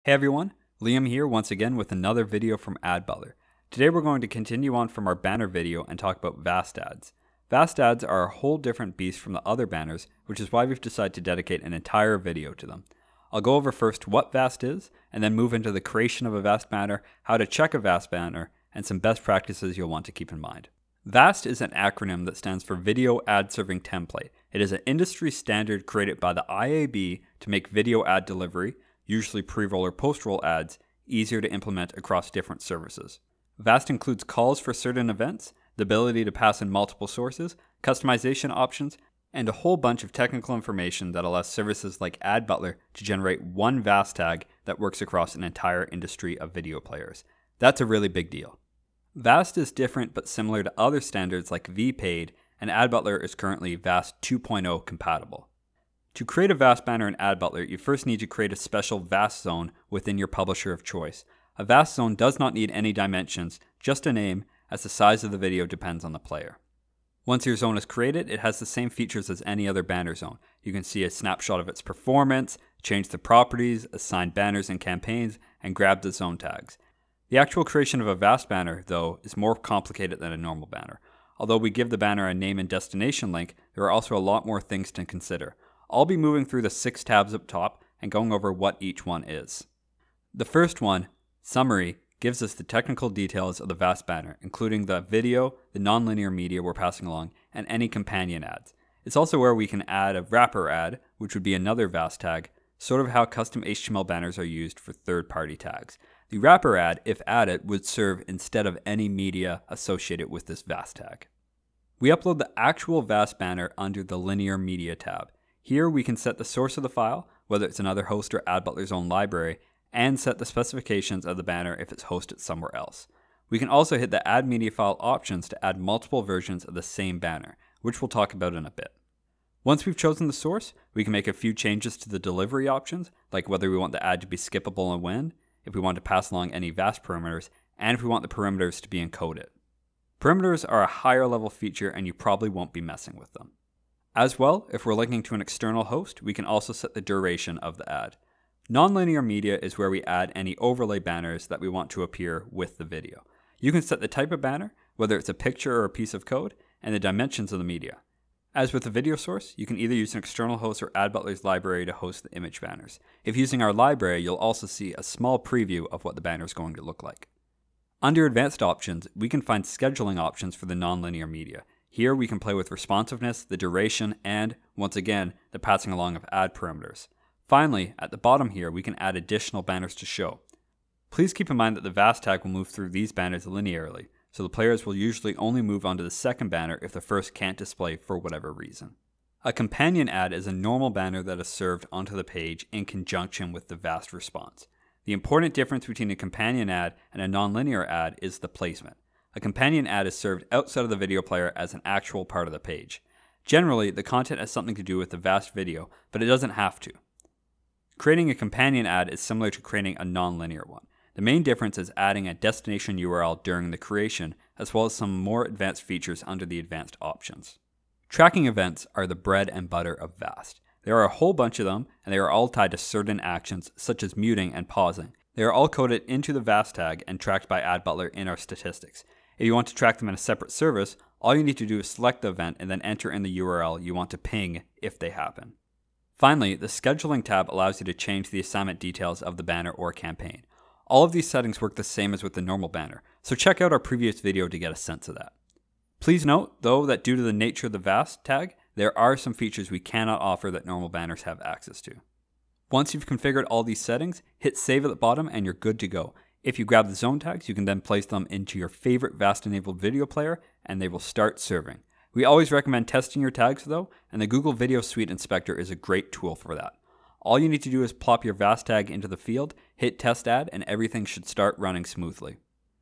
Hey everyone, Liam here once again with another video from Ad Butler. Today we're going to continue on from our banner video and talk about Vast ads. Vast ads are a whole different beast from the other banners, which is why we've decided to dedicate an entire video to them. I'll go over first what Vast is, and then move into the creation of a Vast banner, how to check a Vast banner, and some best practices you'll want to keep in mind. VAST is an acronym that stands for Video Ad Serving Template. It is an industry standard created by the IAB to make video ad delivery, usually pre-roll or post-roll ads, easier to implement across different services. VAST includes calls for certain events, the ability to pass in multiple sources, customization options, and a whole bunch of technical information that allows services like Ad Butler to generate one VAST tag that works across an entire industry of video players. That's a really big deal. VAST is different but similar to other standards like vPaid, and Ad Butler is currently VAST 2.0 compatible. To create a VAST banner in Ad Butler, you first need to create a special VAST zone within your publisher of choice. A VAST zone does not need any dimensions, just a name, as the size of the video depends on the player. Once your zone is created, it has the same features as any other banner zone. You can see a snapshot of its performance, change the properties, assign banners and campaigns, and grab the zone tags. The actual creation of a VAST banner, though, is more complicated than a normal banner. Although we give the banner a name and destination link, there are also a lot more things to consider. I'll be moving through the 6 tabs up top and going over what each one is. The first one, Summary, gives us the technical details of the VAST banner, including the video, the nonlinear media we're passing along, and any companion ads. It's also where we can add a wrapper ad, which would be another VAST tag, sort of how custom HTML banners are used for third-party tags. The wrapper ad, if added, would serve instead of any media associated with this VAST tag. We upload the actual VAST banner under the Linear Media tab. Here we can set the source of the file, whether it's another host or Ad Butler's own library, and set the specifications of the banner if it's hosted somewhere else. We can also hit the Add Media File options to add multiple versions of the same banner, which we'll talk about in a bit. Once we've chosen the source, we can make a few changes to the delivery options, like whether we want the ad to be skippable and when, if we want to pass along any VAST parameters, and if we want the parameters to be encoded. Parameters are a higher level feature and you probably won't be messing with them. As well, if we're linking to an external host, we can also set the duration of the ad. Nonlinear media is where we add any overlay banners that we want to appear with the video. You can set the type of banner, whether it's a picture or a piece of code, and the dimensions of the media. As with the video source, you can either use an external host or Ad Butler's library to host the image banners. If using our library, you'll also see a small preview of what the banner is going to look like. Under Advanced Options, we can find scheduling options for the nonlinear media. Here we can play with responsiveness, the duration, and, once again, the passing along of ad parameters. Finally, at the bottom here, we can add additional banners to show. Please keep in mind that the VAST tag will move through these banners linearly, so the players will usually only move on to the second banner if the first can't display for whatever reason. A companion ad is a normal banner that is served onto the page in conjunction with the VAST response. The important difference between a companion ad and a nonlinear ad is the placement. A companion ad is served outside of the video player as an actual part of the page. Generally, the content has something to do with the VAST video, but it doesn't have to. Creating a companion ad is similar to creating a nonlinear one. The main difference is adding a destination URL during the creation, as well as some more advanced features under the advanced options. Tracking events are the bread and butter of VAST. There are a whole bunch of them, and they are all tied to certain actions, such as muting and pausing. They are all coded into the VAST tag and tracked by Ad Butler in our statistics. If you want to track them in a separate service, all you need to do is select the event and then enter in the URL you want to ping if they happen. Finally, the Scheduling tab allows you to change the assignment details of the banner or campaign. All of these settings work the same as with the normal banner, so check out our previous video to get a sense of that. Please note, though, that due to the nature of the VAST tag, there are some features we cannot offer that normal banners have access to. Once you've configured all these settings, hit save at the bottom and you're good to go. If you grab the zone tags, you can then place them into your favorite VAST-enabled video player and they will start serving. We always recommend testing your tags though, and the Google Video Suite Inspector is a great tool for that. All you need to do is plop your VAST tag into the field, hit test ad, and everything should start running smoothly.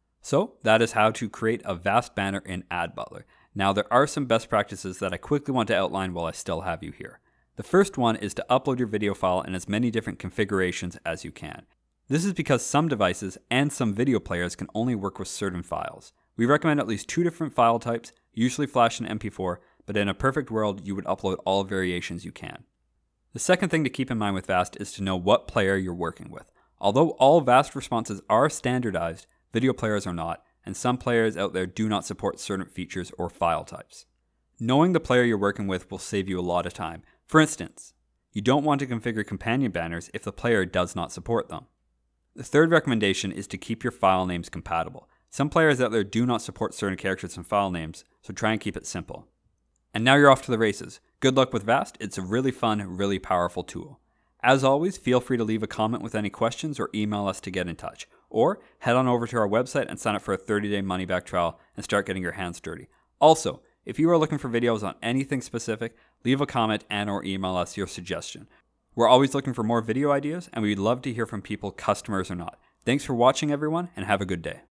So that is how to create a VAST banner in Ad Butler. Now there are some best practices that I quickly want to outline while I still have you here. The first one is to upload your video file in as many different configurations as you can. This is because some devices and some video players can only work with certain files. We recommend at least 2 different file types, usually Flash and MP4, but in a perfect world you would upload all variations you can. The second thing to keep in mind with VAST is to know what player you're working with. Although all Vast responses are standardized, video players are not, and some players out there do not support certain features or file types. Knowing the player you're working with will save you a lot of time. For instance, you don't want to configure companion banners if the player does not support them. The third recommendation is to keep your file names compatible. Some players out there do not support certain characters and file names, so try and keep it simple. And now you're off to the races. Good luck with Vast. It's a really fun, really powerful tool. As always, feel free to leave a comment with any questions or email us to get in touch. Or head on over to our website and sign up for a 30-day money-back trial and start getting your hands dirty. Also, if you are looking for videos on anything specific, leave a comment and or email us your suggestion. We're always looking for more video ideas, and we'd love to hear from people, customers or not. Thanks for watching, everyone, and have a good day.